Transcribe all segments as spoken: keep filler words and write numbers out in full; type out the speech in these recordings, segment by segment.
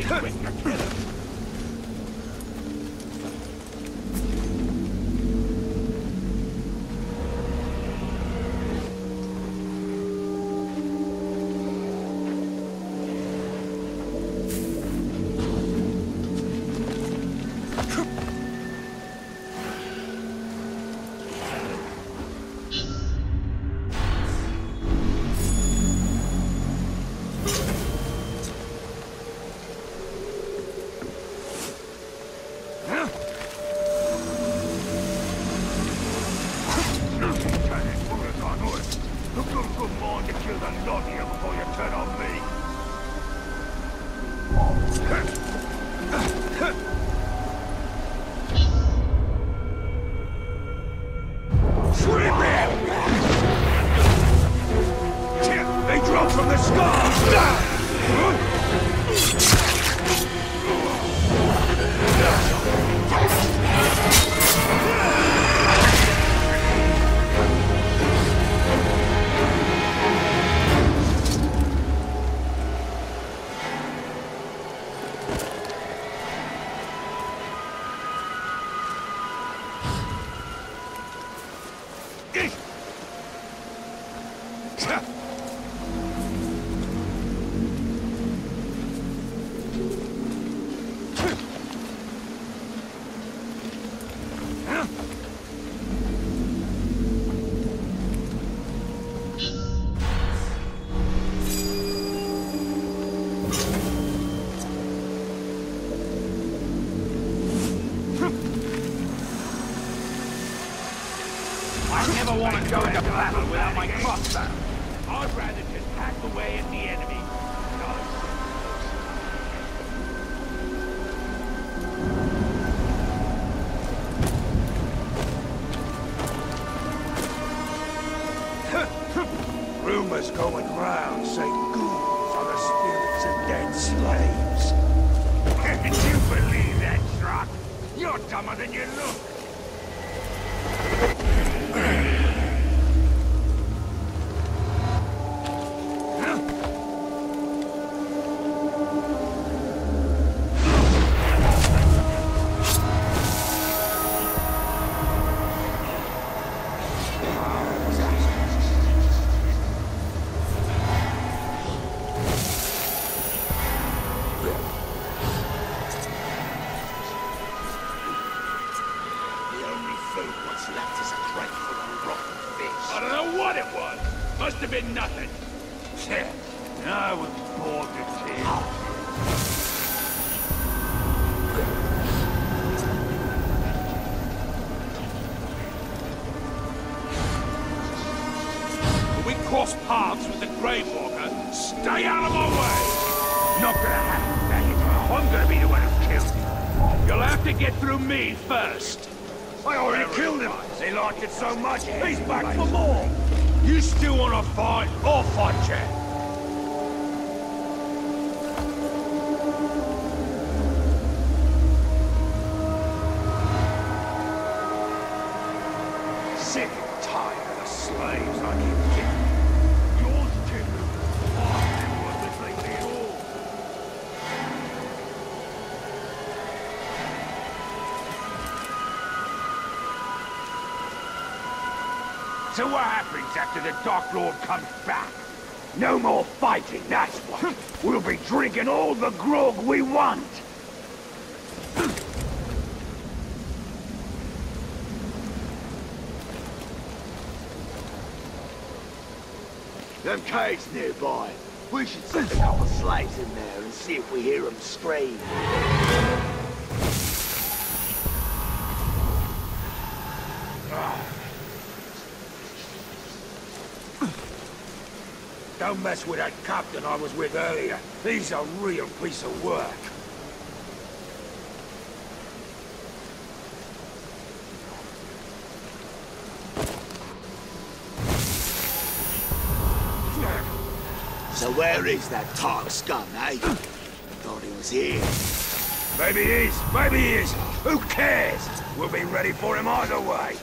quick to kill him. I want to go into battle without my crossbow. I'd rather just hack away at the enemy. Rumors going round say ghouls are the spirits of dead slaves. Can you believe that, Shrug? You're dumber than you look. Must have been nothing. Yeah, I was bored to tears. When we cross paths with the Grave Walker, stay out of my way! Not gonna happen, Maggie. I'm gonna be the one who kills him. You'll have to get through me first. I already Very killed him. Nice. They like it so much, he's back for more. You still want to fight? I'll fight you. Sick and tired of the slaves I keep killing. Yours too. I never was with me at all. So what happens after the Dark Lord comes back? No more fighting, that's what. We'll be drinking all the grog we want. Them caves nearby. We should send a couple of slaves in there and see if we hear them scream. Don't mess with that captain I was with earlier. He's a real piece of work. So where is that Tark scum, eh? Thought he was here. Maybe he is, maybe he is. Who cares? We'll be ready for him either way.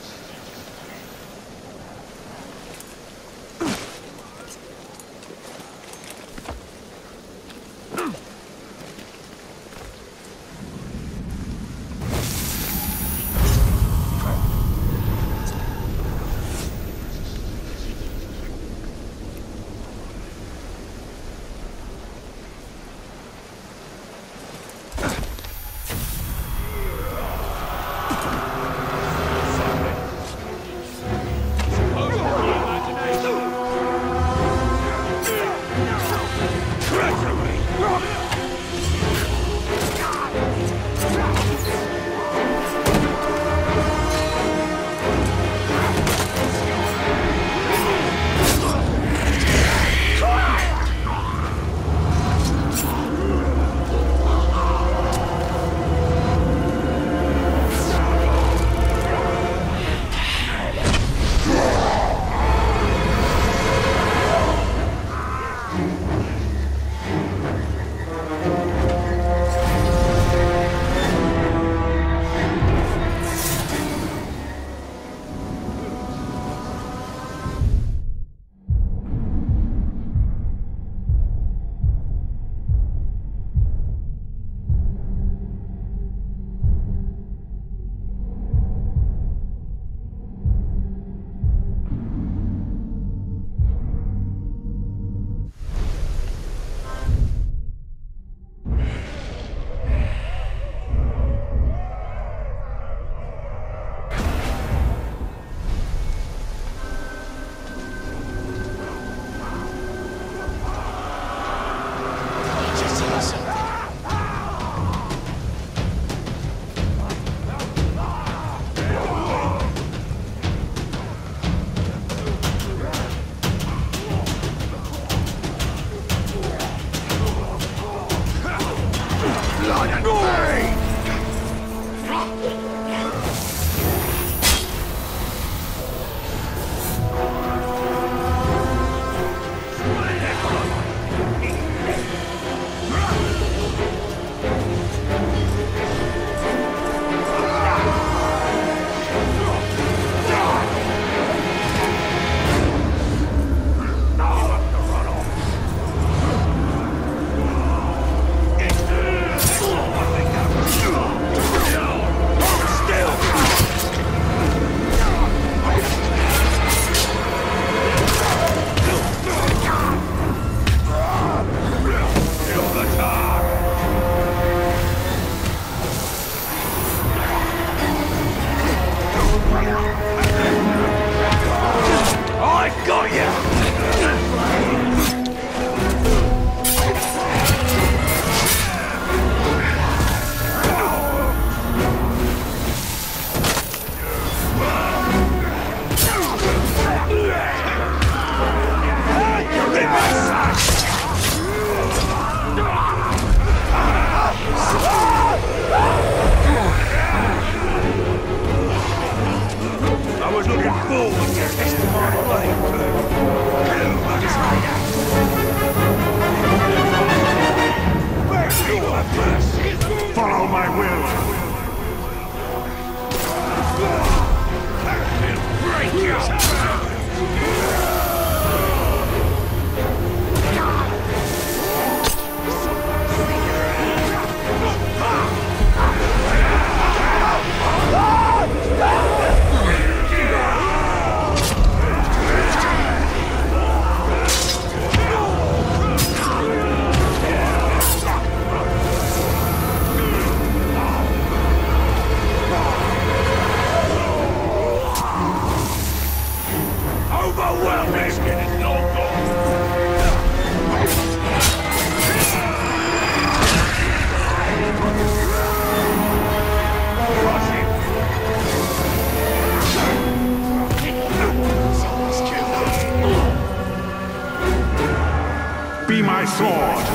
was looking forward to testing my blade too. Kill the traitor! Where's he got first? Follow my will. Break your Be my sword.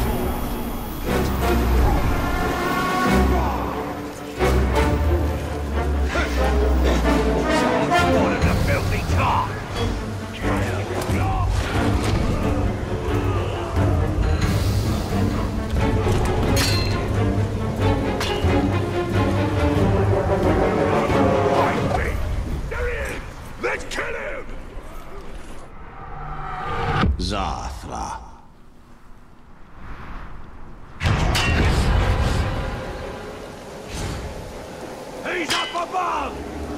What a filthy tar! Let's kill him! Zathra. He's up above!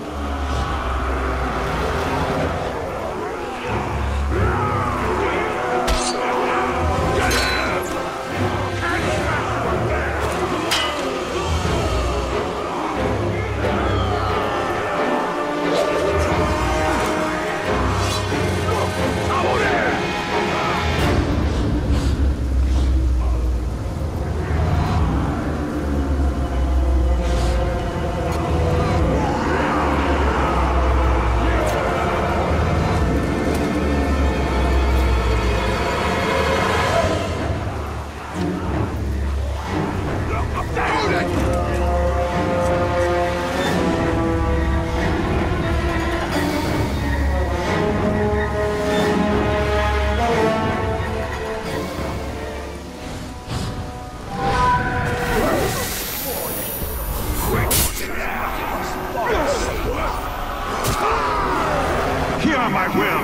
Hear my will.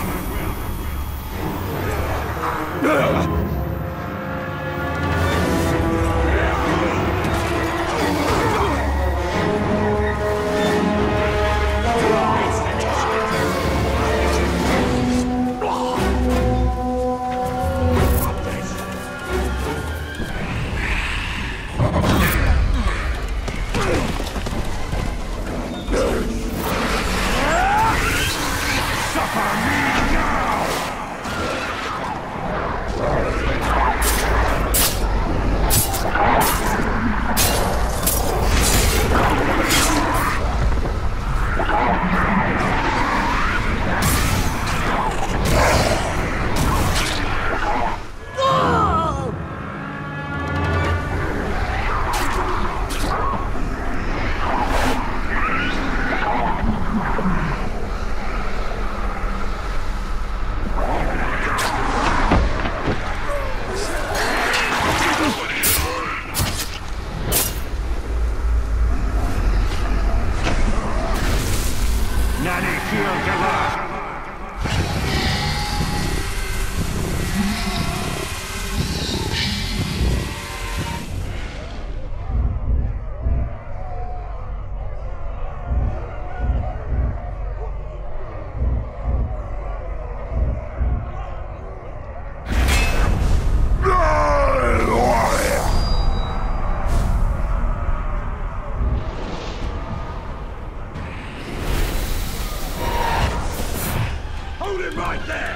Right there!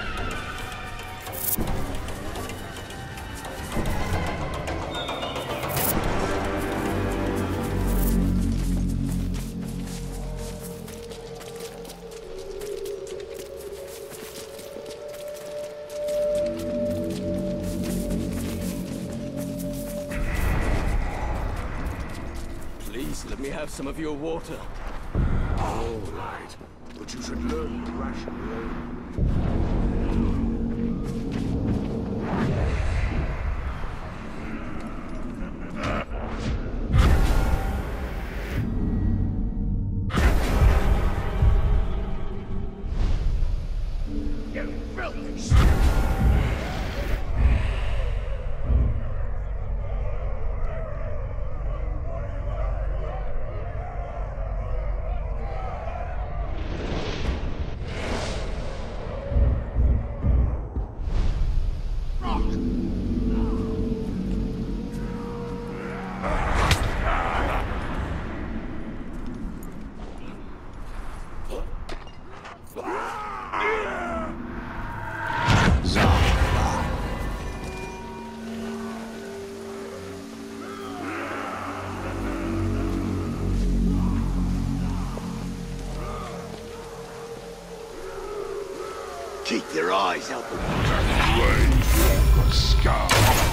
Please let me have some of your water. All right. But Keep your eyes open. Scar.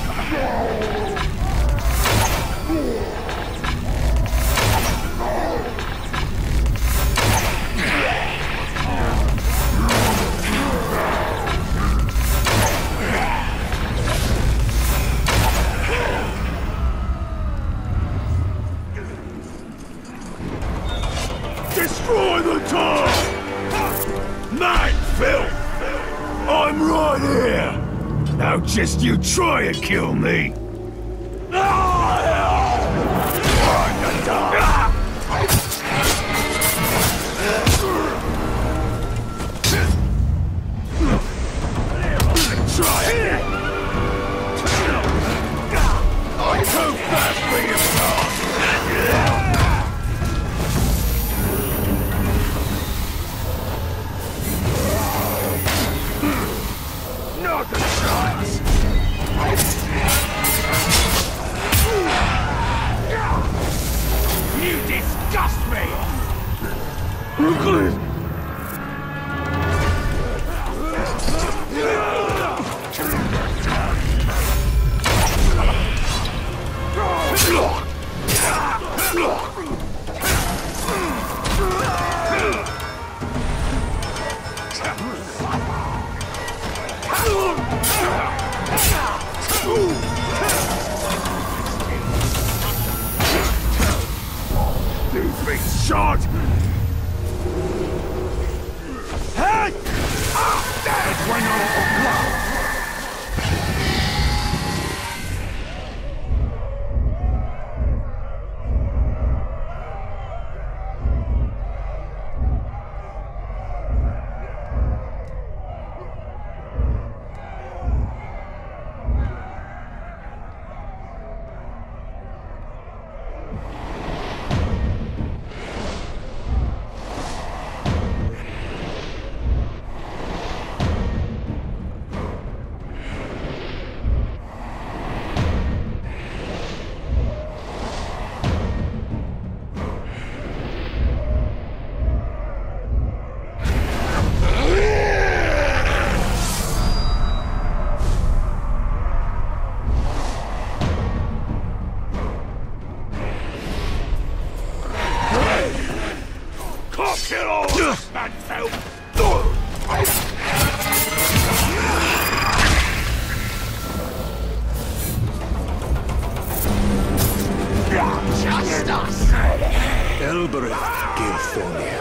Destroy the tower! Night filth! I'm right here! Now just you try and kill me! Try it! I'm too fast for you, son! Not a chance! You disgust me! You've been shot! Hey! Ah, dead when you're kill all this man filth! Justice! Elbereth Gilthornia.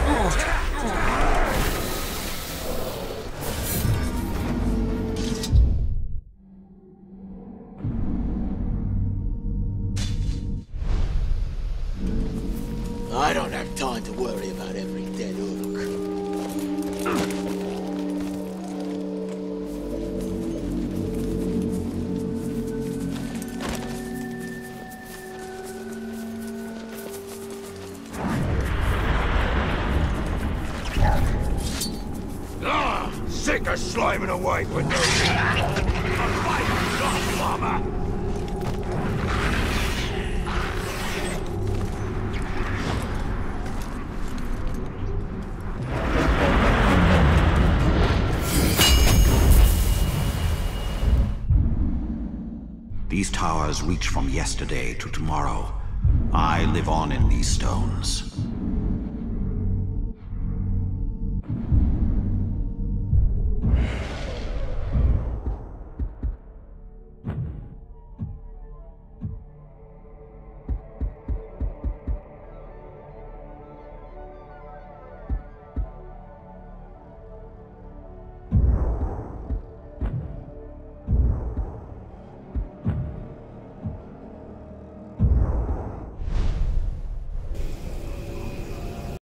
I don't have time to worry about every dead orc. Ah, sick of slaving away for no armor. These towers reach from yesterday to tomorrow. I live on in these stones.